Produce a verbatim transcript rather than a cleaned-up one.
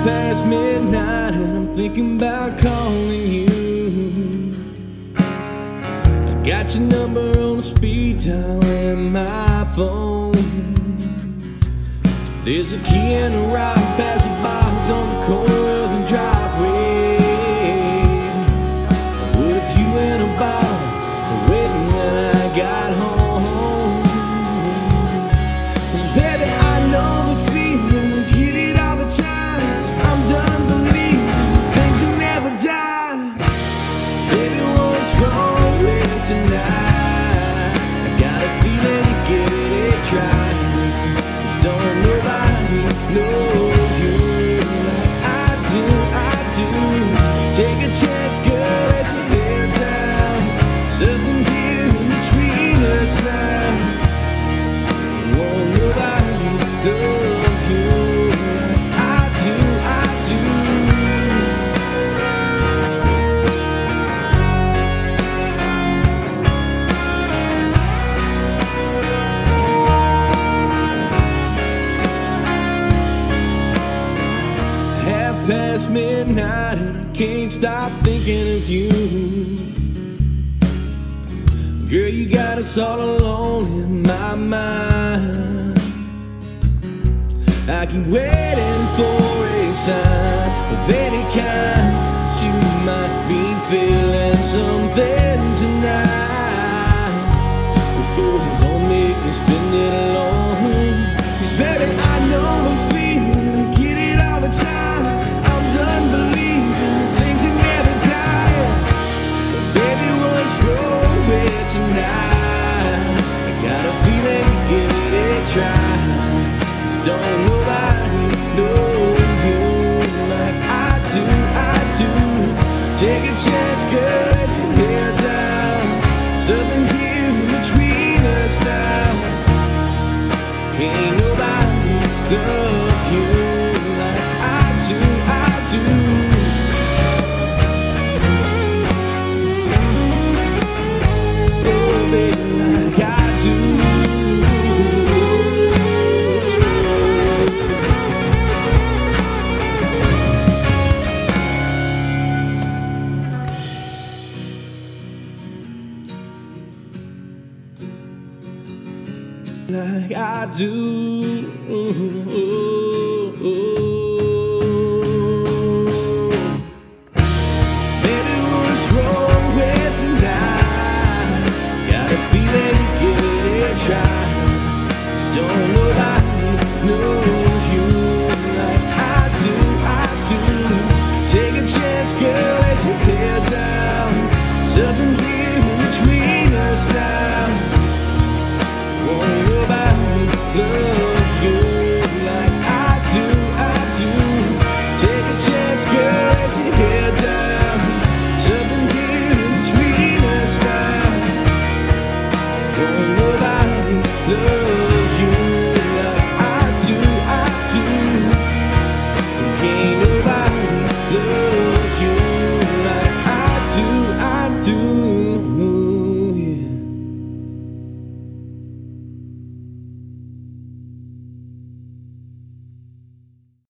past midnight and I'm thinking about calling you. I got your number on the speed dial in my phone. There's a key and a rock past the box on the corner of the driveway. What if you and a bottle were waiting when I got home? 'Cause baby, I know the feeling, I get it all the time. I'm done believing things that never die. Baby, what's wrong with tonight? I got a feeling you give it a try. 'Cause don't nobody know you like I do, I do. Take a chance, girl, let your hair down. Something here in between us now. Won't nobody love you like I do, I do. Half past midnight and I can't stop thinking of you. Girl, you got us all alone in my mind. I keep waiting for a sign of any kind that you might be feeling something tonight. But girl, don't make me spend it alone. 'Cause baby, I know the feeling, I get it all the time. I'm done believing things that never die. But baby, what's wrong with tonight? I got a feeling you give it a try. 'Cause don't nobody know you like I do, I do. Take a chance, girl, let your hair down. Something here in between us now. Ain't nobody love you like I do, I do. Oh, baby, like I do. Like I do.